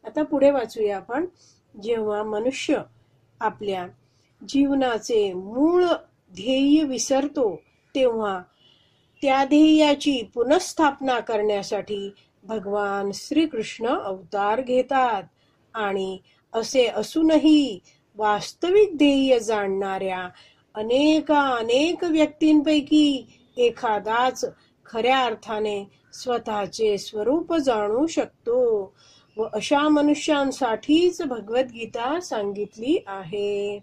आता पुढे वाचूया आपण. जेव्हा मनुष्य आपल्या जीवनाचे मूळ ध्येय विसरतो तेव्हा त्या ध्येयाची पुनःस्थापना करण्यासाठी भगवान श्रीकृष्ण अवतार घेतात. आणि असे असूनही वास्तविक ध्येय जाणणाऱ्या अनेक व्यक्तींपैकी एखादाच खऱ्या अर्थाने स्वतःचे स्वरूप जाणू शकतो व अशा मनुष्यांसाठीच भगवद्गीता सांगितली आहे.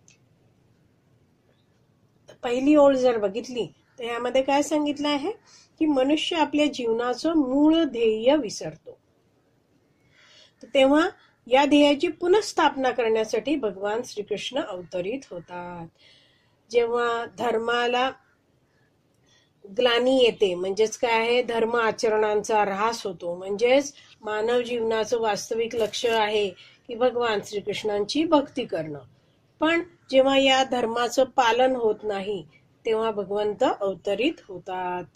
पहिली ओळ जर बघितली तर यामध्ये काय सांगितलं आहे की मनुष्य आपल्या जीवनाचं मूळ ध्येय विसरतो. तेव्हा या ध्येयाची पुनःस्थापना करण्यासाठी भगवान श्रीकृष्ण अवतरित होतात. जेव्हा धर्माला ग्लानी येते, म्हणजेच काय आहे, धर्म आचरणांचा ऱ्हास होतो, म्हणजेच मानव जीवनाचं वास्तविक लक्ष्य आहे की भगवान श्रीकृष्णांची भक्ती करणं. पण जेव्हा या धर्माचं पालन होत नाही तेव्हा भगवंत अवतरित होतात.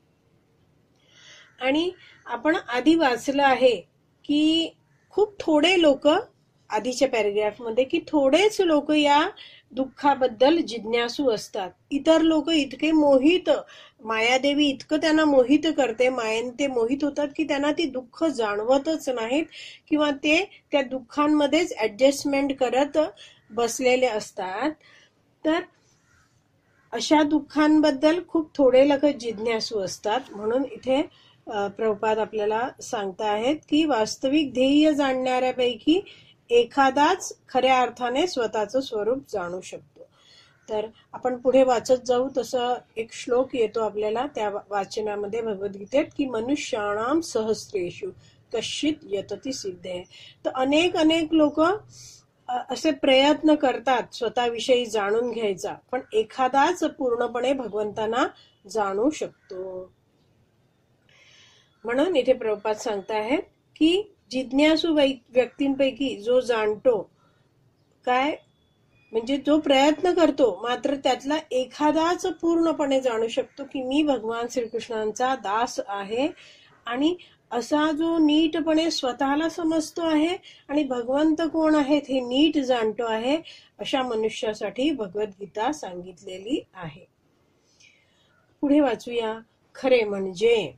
आणि आपण आधी वाचलं आहे की खूप थोडे लोक, आधीच्या पॅरेग्राफ मध्ये, की थोडेच लोक या दुःखाबद्दल जिज्ञासू असतात. इतर लोक इतके मोहित, मायादेवी इतकं त्यांना मोहित करते, मायेने ते मोहित होतात की त्यांना ती दुःख जाणवतच नाहीत किंवा ते त्या दुःखांमध्येच ऍडजस्टमेंट करत बसलेले असतात. तर अशा दुःखांबद्दल खूप थोडे लोक जिज्ञासू असतात. म्हणून इथे प्रभुपाद आपल्याला सांगता आहेत की वास्तविक ध्येय जाणणाऱ्यापैकी एखादाच खऱ्या अर्थाने स्वतःचं स्वरूप जाणू शकतो. तर आपण पुढे वाचत जाऊ तसं एक श्लोक येतो आपल्याला त्या वाचनामध्ये भगवद्गीतेत की मनुष्याणाम सहस्रेषु कश्चित यतती सिद्धे. तर अनेक लोक असे प्रयत्न करतात स्वतःविषयी जाणून घ्यायचा, पण एखादाच पूर्णपणे भगवंतांना जाणू शकतो. म्हणून इथे प्रभुपाद सांगताहेत की जिज्ञासू व्यक्तींपैकी जो जाणतो, काय म्हणजे जो प्रयत्न करतो, मात्र त्यातला एखादाच पूर्णपणे जाणू शकतो की मी भगवान श्रीकृष्णांचा दास आहे. आणि असा जो नीटपणे स्वतःला समजतो आहे आणि भगवंत कोण आहेत हे नीट जाणतो आहे, अशा मनुष्यासाठी भगवद्गीता सांगितलेली आहे. पुढे वाचूया. खरे म्हणजे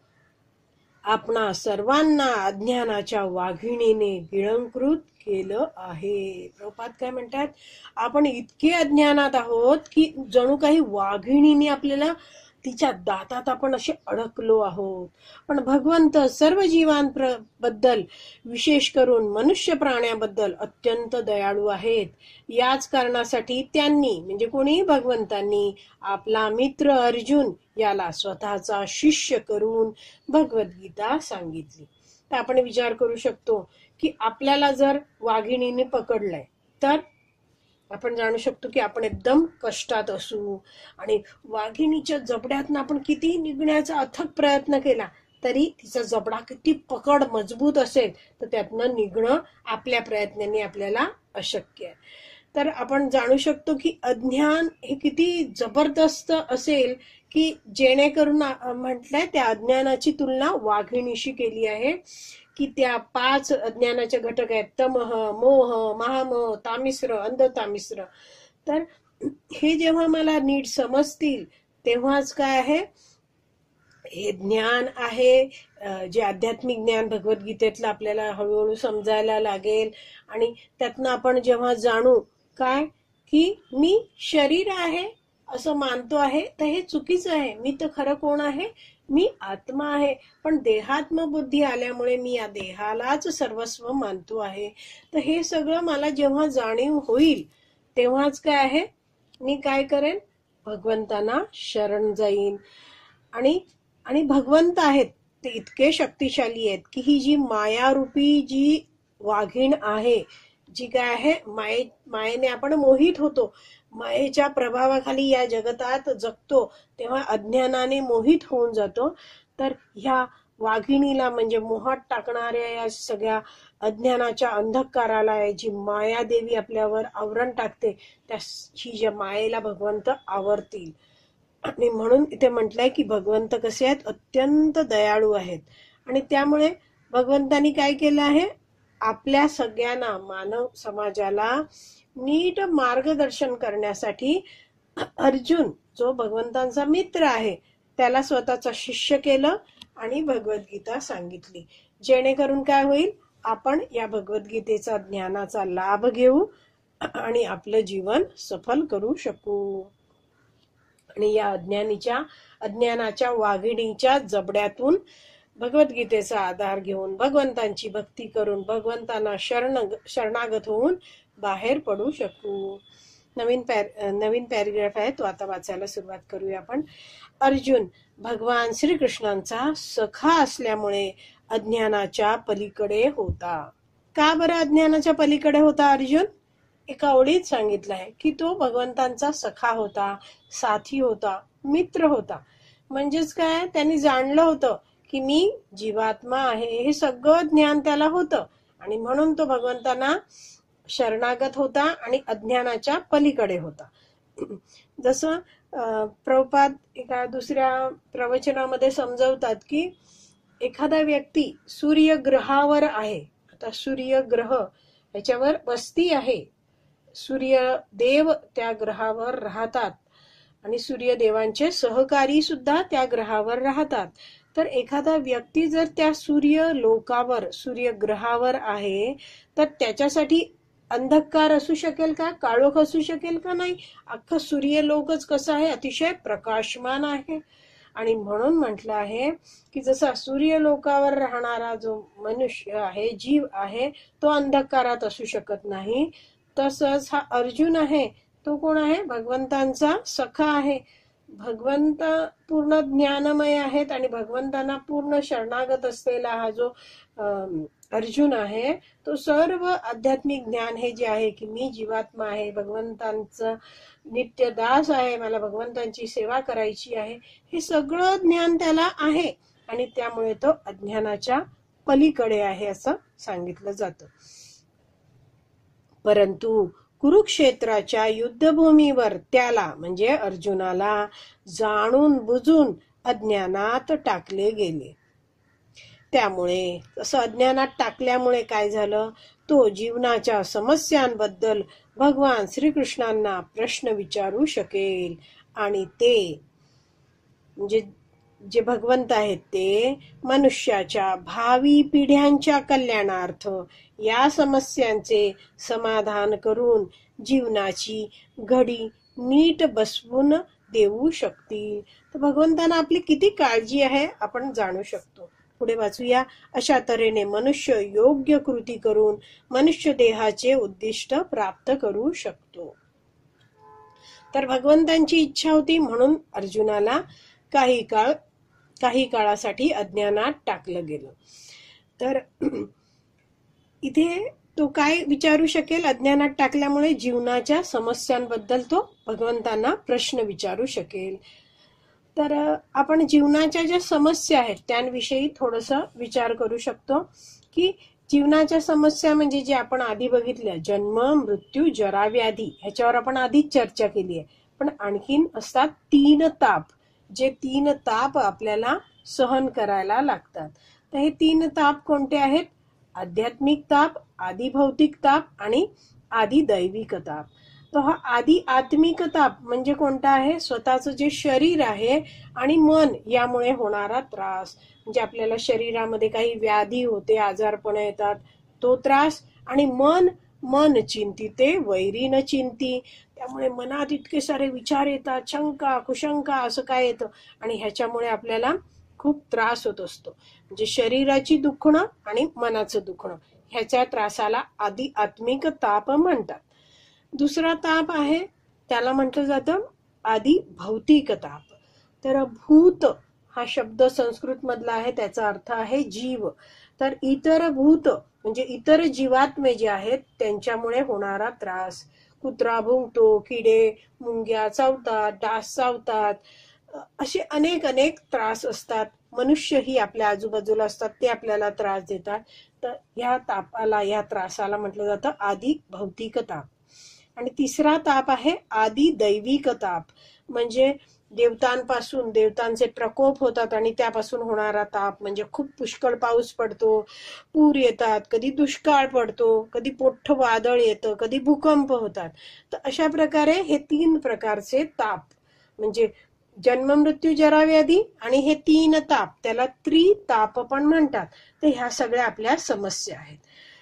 आपणा सर्वांना अज्ञानाच्या वाघिणीने गिळंकृत केलं आहे. प्रभुपाद काय म्हणतात, आपण इतके अज्ञानात आहोत की जणू काही वाघिणीने आपल्याला तिच्या दातात आपण असे अडकलो आहोत. पण भगवंत सर्व जीवांबद्दल, विशेष करून मनुष्य प्राण्याबद्दल अत्यंत दयाळू आहेत. याच कारणासाठी त्यांनी, म्हणजे कोणी, भगवंतांनी आपला मित्र अर्जुन याला स्वतःचा शिष्य करून भगवद्गीता सांगितली. तर आपण विचार करू शकतो की आपल्याला जर वाघिणीने पकडलंय तर आपण जाणू शकतो की आपण एकदम कष्टात असू आणि वाघिणीच्या जबड्यातनं आपण किती निघण्याचा अथक प्रयत्न केला तरी तिचा जबडा किती पकड मजबूत असेल तर त्यातनं निघणं आपल्या प्रयत्नांनी आपल्याला अशक्य आहे. तर आपण जाणू शकतो की अज्ञान हे किती जबरदस्त असेल की जेणेकरून म्हटलंय त्या अज्ञानाची तुलना वाघिणीशी केली आहे की त्या 5 अज्ञानाचे घटक आहेत, तमह, मोह, महामोह, तामिश्र, अंधतामिश्र. तर हे जेव्हा मला नीट समजतील तेव्हाच काय आहे, हे ज्ञान आहे जे आध्यात्मिक ज्ञान भगवद्गीतेतलं आपल्याला हळूहळू समजायला लागेल. आणि त्यातनं आपण जेव्हा जाणू काय की मी शरीर आहे असं मानतो आहे तर हे चुकीचं आहे. मी तर खरं कोण आहे, मी आत्मा आहे. पण देहात्म बुद्धी आल्यामुळे मी या देहालाच सर्वस्व मानतो आहे. तर हे सगळं मला जेव्हा जाणीव होईल तेव्हाच काय आहे, मी काय करेन, भगवंतांना शरण जाईन. आणि भगवंत आहेत ते इतके शक्तिशाली आहेत की ही जी मायारूपी जी वाघीण आहे, जी काय आहे, मायेने आपण मोहित होतो, मायेच्या प्रभावाखाली या जगतात जगतो तेव्हा अज्ञानाने मोहित होऊन जातो. तर ह्या वाघिणीला म्हणजे मोहात टाकणाऱ्या या सगळ्या अज्ञानाच्या अंधकाराला जी मायादेवी आपल्यावर आवरण टाकते त्याची ज्या मायेला भगवंत आवरतील. आणि म्हणून इथे म्हटलंय की भगवंत कसे आहेत, अत्यंत दयाळू आहेत. आणि त्यामुळे भगवंतानी काय केलं आहे, आपल्या सगळ्यांना, मानव समाजाला नीट मार्गदर्शन करण्यासाठी अर्जुन, जो भगवंतांचा मित्र आहे, त्याला स्वतःचा शिष्य केलं आणि भगवद्गीता सांगितली. जेणेकरून काय होईल, आपण या भगवद्गीतेचा, ज्ञानाचा लाभ घेऊ आणि आपलं जीवन सफल करू शकू. आणि या अज्ञानाच्या वाघिणीच्या जबड्यातून भगवद्गीतेचा आधार घेऊन भगवंतांची भक्ती करून भगवंतांना शरणागत होऊन बाहेर पडू शकू. नवीन पॅरेग्राफ आहे, तो आता वाचायला सुरुवात करूया आपण. अर्जुन भगवान श्रीकृष्णांचा सखा असल्यामुळे अज्ञानाच्या पलीकडे होता. का बरं अज्ञानाच्या पलीकडे होता अर्जुन? एका ओळीत सांगितलं आहे की तो भगवंतांचा सखा होता, साथी होता, मित्र होता. म्हणजेच काय, त्यांनी जाणलं होतं की मी जीवात्मा आहे, हे सगळं ज्ञान त्याला होतं आणि म्हणून तो भगवंतांना शरणागत होता आणि अज्ञानाच्या पलीकडे होता. जसं प्रभुपाद एका दुसऱ्या प्रवचनामध्ये समजवतात की एखादा व्यक्ती सूर्यग्रहावर आहे. आता सूर्यग्रह याच्यावर वस्ती आहे, सूर्यदेव त्या ग्रहावर राहतात आणि सूर्यदेवांचे सहकारी सुद्धा त्या ग्रहावर राहतात. तर एखादा व्यक्ती जर त्या सूर्यलोकावर, सूर्यग्रहावर आहे, तर त्याच्यासाठी अंधकार असू शकेल का, काळोख असू शकेल का? नाही. अख्खं सूर्यलोकच कसं आहे, अतिशय प्रकाशमान आहे. आणि म्हणून म्हटलं आहे की जसा सूर्यलोकावर राहणारा जो मनुष्य आहे, जीव आहे, तो अंधकारात असू शकत नाही, तसंच हा अर्जुन आहे, तो कोण आहे? भगवंतांचा सखा आहे. भगवंत पूर्ण ज्ञानमय आहेत आणि भगवंतांना पूर्ण शरणागत असलेला हा जो अर्जुन आहे, तो सर्व आध्यात्मिक ज्ञान हे जे आहे की मी जीवात्मा आहे, भगवंतांचं नित्य दास आहे, मला भगवंतांची सेवा करायची आहे, हे सगळं ज्ञान त्याला आहे आणि त्यामुळे तो अज्ञानाच्या पलीकडे आहे असं सांगितलं जातं. परंतु कुरुक्षेत्राच्या युद्धभूमीवर त्याला म्हणजे अर्जुनाला जाणून बुजून अज्ञानात टाकले गेले. त्यामुळे असं अज्ञानात टाकल्यामुळे काय झालं, तो जीवनाच्या समस्यांबद्दल भगवान श्रीकृष्णांना प्रश्न विचारू शकेल आणि ते म्हणजे जे भगवंत आहेत ते मनुष्याच्या भावी पिढ्यांच्या कल्याणार्थ या समस्यांचे समाधान करून जीवनाची घडी नीट बसवून देऊ शकतील. तर भगवंतांना आपली किती काळजी आहे आपण जाणू शकतो. पुढे वाचूया. अशा तऱ्हेने मनुष्य योग्य कृती करून मनुष्य देहाचे उद्दिष्ट प्राप्त करू शकतो. तर भगवंतांची इच्छा होती म्हणून अर्जुनाला काही काळासाठी अज्ञानात टाकलं गेलं. तर इथे तो काय विचारू शकेल, अज्ञानात टाकल्यामुळे जीवनाच्या समस्यांबद्दल तो भगवंतांना प्रश्न विचारू शकेल. तर आपण जीवनाच्या ज्या समस्या आहेत त्यांविषयी थोडस विचार करू शकतो की जीवनाच्या समस्या म्हणजे जे आपण आधी बघितल्या, जन्म, मृत्यू, जरा, व्याधी, ह्याच्यावर आपण आधीच चर्चा केली आहे. पण आणखीन असतात 3 ताप, जे 3 ताप आपल्याला सहन करायला लागतात. तर हे 3 ताप कोणते आहेत? आध्यात्मिक ताप, आधी भौतिक ताप आणि आधी दैविक ताप. तर हा आधी आत्मिक ताप म्हणजे कोणता आहे? स्वतःचं जे शरीर आहे आणि मन यामुळे होणारा त्रास. म्हणजे आपल्याला शरीरामध्ये काही व्याधी होते, आजारपण येतात, तो त्रास. आणि मन चिंतिते वैरी न चिंती, त्यामुळे मनात इतके सारे विचार येतात, शंका कुशंका असं काय येतं आणि ह्याच्यामुळे आपल्याला खूप त्रास होत असतो. म्हणजे शरीराची दुखणं आणि मनाचं दुखणं, ह्याच्या त्रासाला आधी आत्मिक ताप म्हणतात. दुसरा ताप आहे त्याला म्हटलं जातं आधी भौतिक ताप. तर भूत हा शब्द संस्कृत मधला आहे, त्याचा अर्थ आहे जीव. तर इतर भूत म्हणजे इतर जीवात्मे जे आहेत त्यांच्यामुळे होणारा त्रास. कुत्रा भुंकतो, किडे मुंग्या चावतात, डास चावतात, असे अनेक त्रास असतात. मनुष्यही आपल्या आजूबाजूला असतात, ते आपल्याला त्रास देतात. तर या तापाला, या त्रासाला म्हटलं जातं आधी भौतिक ताप. आणि तिसरा ताप आहे आधी दैविक ताप. म्हणजे देवतांपासून देवतांचे प्रकोप होतात आणि त्यापासून होणारा ताप म्हणजे खूप पुष्कळ पाऊस पडतो, पूर येतात, कधी दुष्काळ पडतो, कधी मोठं वादळ येतं, कधी भूकंप होतात. तर अशा प्रकारे हे 3 प्रकारचे ताप म्हणजे जन्म मृत्यू जरा व्याधी आणि हे 3 ताप त्याला त्रिताप पण म्हणतात. तर ह्या सगळ्या आपल्या समस्या आहेत.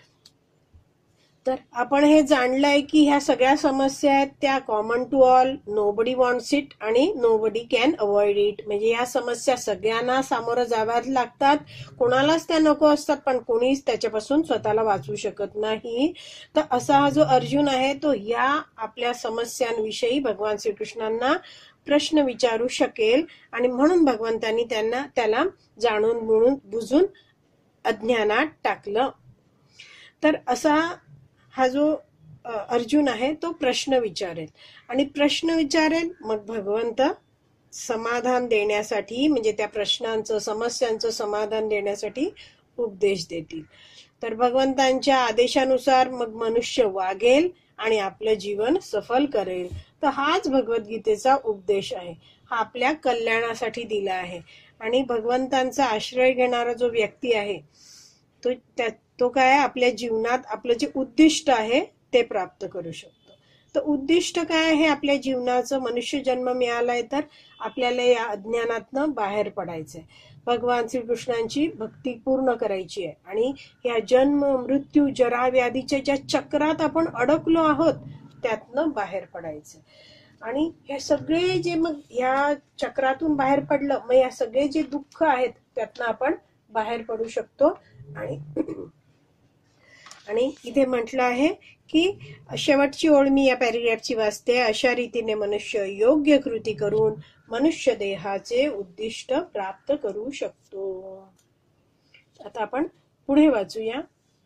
तर आपण हे जाणलंय की ह्या सगळ्या समस्या आहेत त्या common to all, nobody wants it आणि नोबडी कॅन अवॉइड इट. म्हणजे ह्या समस्या सगळ्यांना सामोरं जाव्याच लागतात, कोणालाच त्या नको असतात, पण कोणीच त्याच्यापासून स्वतःला वाचवू शकत नाही. तर असा हा जो अर्जुन आहे तो या आपल्या समस्यांविषयी भगवान श्रीकृष्णांना प्रश्न विचारू शकेल आणि म्हणून भगवंतांनी त्याला जाणून बुजून अज्ञानात टाकलं. तर असा हा जो अर्जुन आहे तो प्रश्न विचारेल आणि प्रश्न विचारेल, मग भगवंत समाधान देण्यासाठी म्हणजे त्या प्रश्नांचं समस्यांचं समाधान देण्यासाठी उपदेश देतील. तर भगवंतांच्या आदेशानुसार मग मनुष्य वागेल आणि आपलं जीवन सफल करेल. तर हाच भगवद्गीतेचा उपदेश आहे, हा आपल्या कल्याणासाठी दिला आहे. आणि भगवंतांचा आश्रय घेणारा जो व्यक्ती आहे तो काय आपल्या जीवनात आपलं जे उद्दिष्ट आहे ते प्राप्त करू शकतो. तर उद्दिष्ट काय आहे आपल्या जीवनाचं? मनुष्य जन्म मिळालाय तर आपल्याला या अज्ञानातनं बाहेर पडायचंय, भगवान श्रीकृष्णांची भक्ती पूर्ण करायची आहे आणि या जन्म मृत्यू जरा व्याधीच्या ज्या चक्रात आपण अडकलो आहोत त्यातनं बाहेर पडायचं. आणि हे सगळे जे मग या चक्रातून बाहेर पडलं, मग या सगळे जे दुःख आहेत त्यातनं आपण बाहेर पडू शकतो. आणि इथे म्हटलं आहे की शेवटची ओळ मी या पॅरेग्राफची वाचते. अशा रीतीने मनुष्य योग्य कृती करून मनुष्य देहाचे उद्दिष्ट प्राप्त करू शकतो. आता आपण पुढे वाचूया.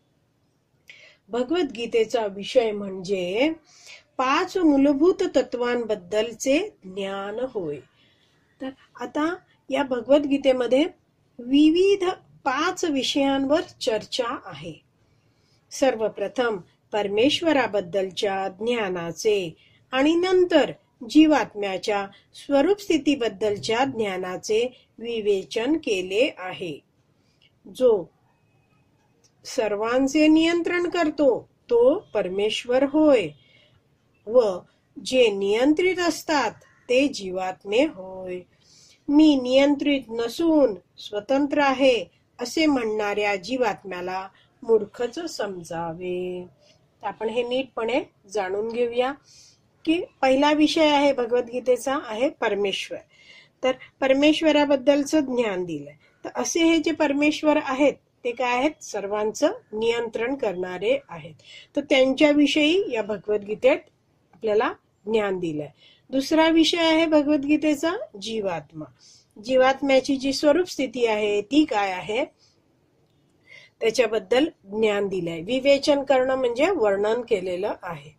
भगवद्गीतेचा विषय म्हणजे 5 मूलभूत तत्वांबद्दलचे ज्ञान होय. तर आता या भगवद्गीतेमध्ये विविध 5 विषयांवर चर्चा आहे. सर्वप्रथम परमेश्वराबद्दलच्या ज्ञानाचे आणि नंतर जीवात्म्याच्या स्वरूप स्थितीबद्दलच्या ज्ञानाचे विवेचन केले आहे. जो सर्वांचे नियंत्रण करतो तो परमेश्वर होय व जे नियंत्रित असतात ते जीवात्मे होय. मी नियंत्रित नसून स्वतंत्र आहे असे म्हणणाऱ्या जीवात्म्याला मूर्खच समजावे. आपण हे नीटपणे जाणून घेऊया की पहिला विषय आहे भगवद्गीतेचा आहे परमेश्वर. तर परमेश्वराबद्दलचं ज्ञान दिलंय. तर असे हे जे परमेश्वर आहेत ते काय आहेत? सर्वांचं नियंत्रण करणारे आहेत. तर त्यांच्याविषयी या भगवद्गीतेत आपल्याला ज्ञान दिलंय. दुसरा विषय आहे भगवद्गीतेचा जीवात्मा. जीवात्म्याची जी स्वरूप स्थिती आहे ती काय आहे त्याच्याबद्दल ज्ञान दिलंय. विवेचन करणं म्हणजे वर्णन केलेलं आहे.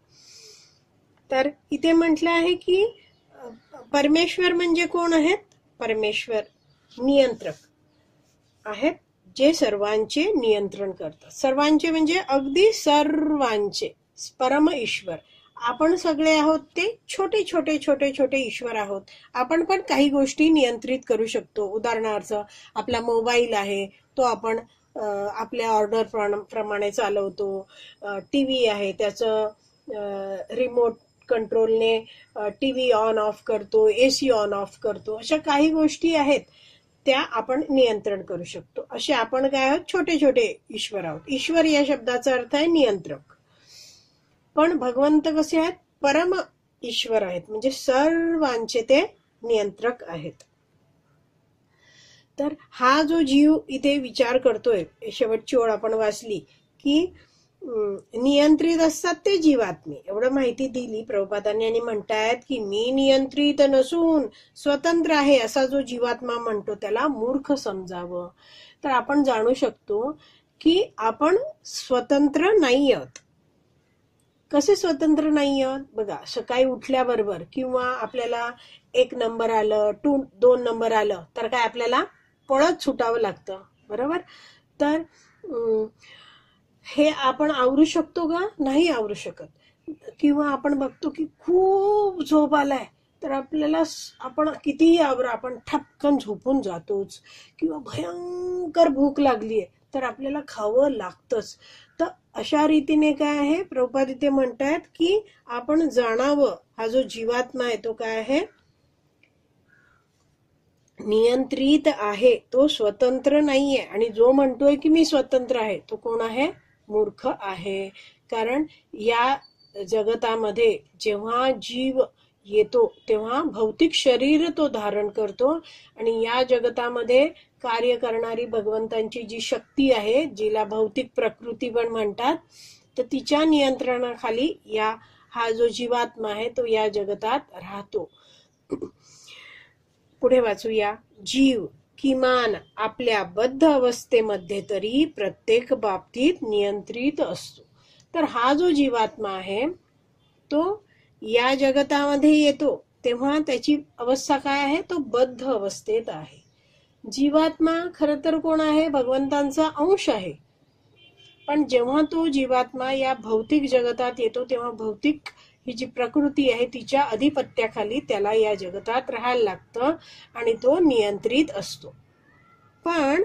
तर इथे म्हटलं आहे की परमेश्वर म्हणजे कोण आहेत? परमेश्वर नियंत्रक आहेत जे सर्वांचे नियंत्रण करतात. सर्वांचे म्हणजे अगदी सर्वांचे. परम ईश्वर आपण सगळे आहोत ते छोटे छोटे छोटे छोटे ईश्वर आहोत. आपण पण काही गोष्टी नियंत्रित करू शकतो. उदाहरणार्थ आपला मोबाईल आहे तो आपण आपल्या ऑर्डर प्रमाणे चालवतो. टीव्ही आहे त्याचं रिमोट कंट्रोलने टीव्ही ऑन ऑफ करतो, एसी ऑन ऑफ करतो. अशा काही गोष्टी आहेत त्या आपण नियंत्रण करू शकतो. असे आपण काय आहोत? छोटे छोटे ईश्वर आहोत. ईश्वर या शब्दाचा अर्थ आहे नियंत्रक. पण भगवंत कसे आहेत? परम ईश्वर आहेत म्हणजे सर्वांचे ते नियंत्रक आहेत. तर हा जो जीव इथे विचार करतोय, शेवटची ओळ आपण वाचली की नियंत्रित असतात ते जीवात्मे, एवढं माहिती दिली प्रभुपादांनी आणि म्हणतायत की मी नियंत्रित नसून स्वतंत्र आहे असा जो जीवात्मा म्हणतो त्याला मूर्ख समजावं. तर आपण जाणू शकतो की आपण स्वतंत्र नाही आहोत. कसे स्वतंत्र नाही आहोत? बघा, सकाळी उठल्याबरोबर किंवा आपल्याला 1 नंबर आलं, 2 नंबर आलं तर काय आपल्याला पळत सुटावं लागतं, बरोबर? तर हे आपण आवरू शकतो का? नाही आवरू शकत. किंवा आपण बघतो की खूप झोप आलाय तर आपल्याला आपण कितीही आवरा, आपण ठपकन झोपून जातोच, किंवा भयंकर भूक लागलीये तर आपल्याला खावं लागतंच. तर अशा रीतीने काय आहे, प्रभुपाद इथे म्हणतात की आपण जाणावं हा जो जीवात्मा आहे तो काय आहे, नियंत्रित आहे, तो स्वतंत्र नाहीये. आणि जो म्हणतोय की मी स्वतंत्र आहे तो कोण आहे, मूर्ख आहे. कारण या जगतामध्ये जेव्हा जीव येतो तेव्हा भौतिक शरीर तो धारण करतो, आणि या जगतामध्ये कार्य करणारी भगवंतांची जी शक्ती आहे, जिला भौतिक प्रकृती पण म्हणतात, तर तिच्या नियंत्रणाखाली हा जो जीवात्मा आहे तो या जगतात राहतो. पुढे वाचूया. जीव किमान आपल्या बद्ध अवस्थेमध्ये तरी प्रत्येक बाबतीत नियंत्रित असतो. तर हा जो जीवात्मा आहे तो या जगतामध्ये येतो तेव्हा त्याची अवस्था काय आहे, तो बद्ध अवस्थेत आहे. जीवात्मा खरं तर कोण आहे, भगवंतांचा अंश आहे. पण जेव्हा तो जीवात्मा या भौतिक जगतात येतो तेव्हा भौतिक ही जी प्रकृती आहे तिच्या अधिपत्याखाली त्याला या जगतात राहायला लागतं आणि तो नियंत्रित असतो. पण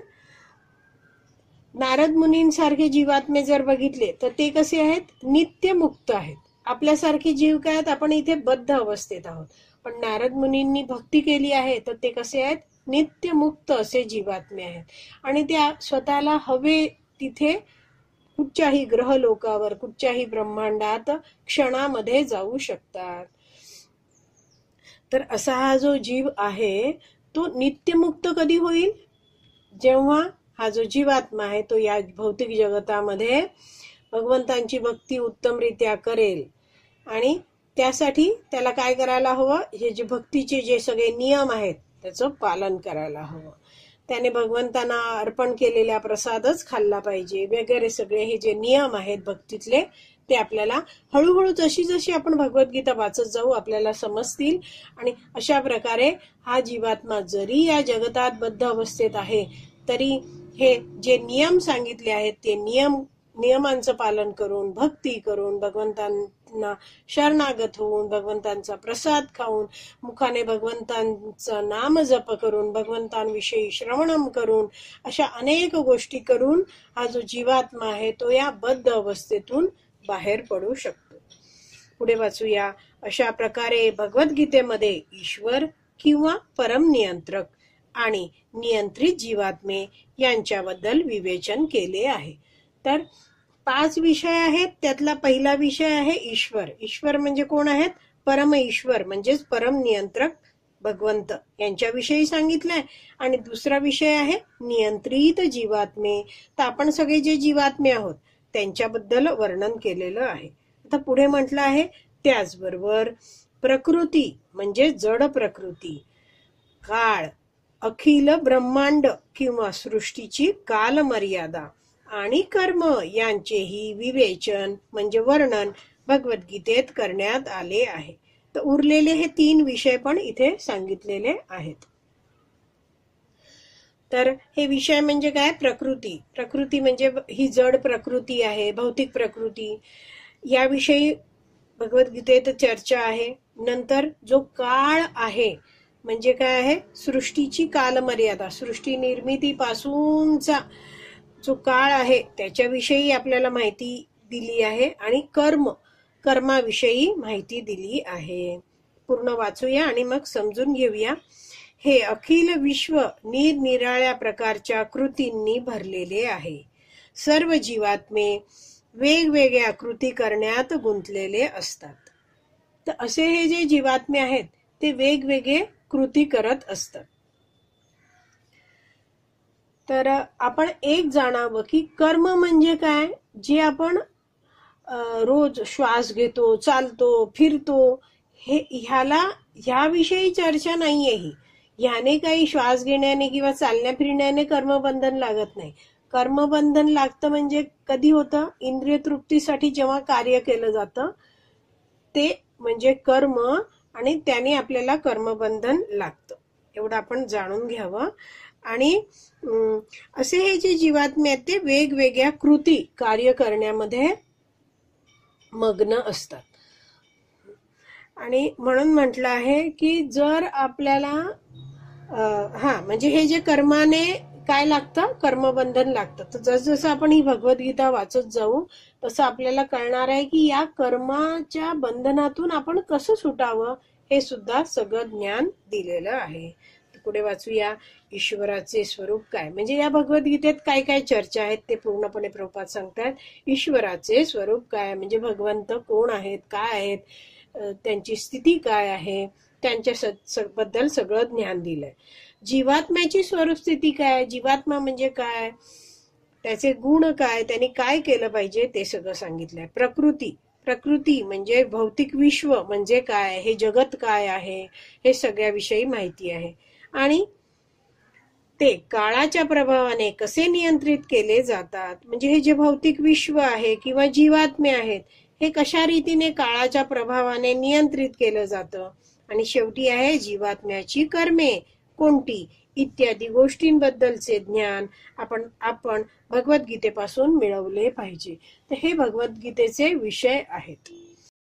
नारद मुनींसारखे जीवात्मे जर बघितले तर ते कसे आहेत, नित्य मुक्त आहेत. आपल्यासारखे जीव काय आहेत, आपण इथे बद्ध अवस्थेत आहोत. पण नारद मुनींनी भक्ती केली आहे तर ते कसे आहेत, नित्य मुक्त असे जीवात्मे आहेत. आणि त्या स्वतःला हवे तिथे कुठच्याही ग्रह लोकावर, कुठच्याही ब्रह्मांडात क्षणामध्ये जाऊ शकतात. तर असा हा जो जीव आहे तो नित्यमुक्त कधी होईल, जेव्हा हा जो जीवात्मा आहे तो या भौतिक जगतामध्ये भगवंतांची भक्ती उत्तमरित्या करेल. आणि त्यासाठी त्याला काय करायला हवं, हे जे भक्तीचे जे सगळे नियम आहेत त्याचं पालन करायला हवं. त्याने भगवंतांना अर्पण केलेला प्रसादच खाल्ला पाहिजे वगैरे सगळे हे जे नियम आहेत भक्तीतले ते आपल्याला हळूहळू जशी जशी आपण भगवद्गीता वाचत जाऊ आपल्याला समजतील. आणि अशा प्रकारे हा जीवात्मा जरी या जगतात बद्ध अवस्थेत आहे तरी हे जे नियम सांगितले आहेत ते नियमांचं पालन करून, भक्ती करून, भगवंतांना शरणागत होऊन, भगवंतांचा प्रसाद खाऊन, मुखाने भगवंतांचं नाम जप करून, भगवंतांविषयी श्रवणम करून, अशा अनेक गोष्टी करून हा जो जीवात्मा आहे तो या बद्ध अवस्थेतून बाहेर पडू शकतो. पुढे वाचूया. अशा प्रकारे भगवद्गीतेमध्ये ईश्वर किंवा परम नियंत्रक आणि नियंत्रित जीवात्मे यांच्याबद्दल विवेचन केले आहे. तर 5 विषय आहेत, त्यातला पहिला विषय आहे ईश्वर. ईश्वर म्हणजे कोण आहेत, परम ईश्वर म्हणजेच परम नियंत्रक भगवंत यांच्याविषयी सांगितलंय. आणि दुसरा विषय आहे नियंत्रित जीवात्मे. तर आपण सगळे जे जीवात्मे आहोत त्यांच्याबद्दल वर्णन केलेलं आहे. आता पुढे म्हटलं आहे त्याचबरोबर प्रकृती म्हणजे जड प्रकृती, काळ, अखिल ब्रह्मांड किंवा सृष्टीची कालमर्यादा आणि कर्म यांचेही विवेचन म्हणजे वर्णन भगवद्गीतेत करण्यात आले आहे. तर उरलेले हे 3 विषय पण इथे सांगितलेले आहेत. तर हे विषय म्हणजे काय, प्रकृती. प्रकृती म्हणजे ही जड प्रकृती आहे, भौतिक प्रकृती, याविषयी भगवद्गीतेत चर्चा आहे. नंतर जो काळ आहे म्हणजे काय आहे, सृष्टीची कालमर्यादा, सृष्टी निर्मितीपासूनचा जो काळ आहे त्याच्याविषयी आपल्याला माहिती दिली आहे. आणि कर्माविषयी माहिती दिली आहे. पूर्ण वाचूया आणि मग समजून घेऊया. हे अखिल विश्व निरनिराळ्या प्रकारच्या कृतींनी भरलेले आहे. सर्व जीवात्मे वेगवेगळ्या कृती करण्यात गुंतलेले असतात. तर असे हे जे जीवात्मे आहेत ते वेगवेगळे कृती करत असतात. तर आपण एक जाणावं की कर्म म्हणजे काय, जे आपण रोज श्वास घेतो, चालतो, फिरतो, ह्याविषयी चर्चा नाहीये ही. ह्याने काही श्वास घेण्याने किंवा चालण्या फिरण्याने कर्मबंधन लागत नाही. कर्मबंधन लागतं म्हणजे कधी होतं, इंद्रिय तृप्तीसाठी जेव्हा कार्य केलं जातं ते म्हणजे कर्म, आणि त्याने आपल्याला कर्मबंधन लागतं. एवढं आपण जाणून घ्यावं. आणि असे हे जे जीवात्मे आहेत ते वेगवेगळ्या कृती कार्य करण्यामध्ये मग्न असतात. आणि म्हणून म्हटलं आहे की जर आपल्याला म्हणजे हे जे कर्माने काय लागतं, कर्मबंधन लागतं. तर जसं आपण ही भगवद्गीता वाचत जाऊ तसं आपल्याला कळणार आहे की या कर्माच्या बंधनातून आपण कसं सुटावं हे सुद्धा सगळं ज्ञान दिलेलं आहे. पुढे वाचूया. ईश्वराचे स्वरूप काय, म्हणजे या भगवद्गीतेत काय काय चर्चा आहेत ते पूर्णपणे प्रभुपाद सांगतात. ईश्वराचे स्वरूप काय म्हणजे भगवंत कोण आहेत, काय आहेत, त्यांची स्थिती काय आहे, त्यांच्या बद्दल सगळं ज्ञान दिलंय. जीवात्म्याची स्वरूप स्थिती काय, जीवात्मा म्हणजे काय, त्याचे गुण काय, त्यांनी काय केलं पाहिजे ते सगळं सांगितलंय. प्रकृती म्हणजे भौतिक विश्व म्हणजे काय, हे जगत काय आहे हे सगळ्याविषयी माहिती आहे. आणि ते काळाच्या प्रभावाने कसे नियंत्रित केले जातात, म्हणजे हे जे भौतिक विश्व आहे किंवा जीवात्मे आहेत हे कशा रीतीने काळाच्या प्रभावाने नियंत्रित केलं जातं. आणि शेवटी आहे जीवात्म्याची कर्मे कोणती इत्यादी गोष्टींबद्दलचे ज्ञान आपण भगवद्गीतेपासून मिळवले पाहिजे. तर हे भगवद्गीतेचे विषय आहेत.